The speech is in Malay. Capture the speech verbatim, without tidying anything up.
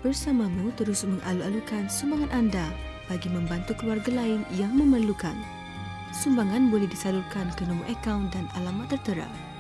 bersamamu terus mengalu-alukan sumbangan anda bagi membantu keluarga lain yang memerlukan. Sumbangan boleh disalurkan ke nombor akaun dan alamat tertera.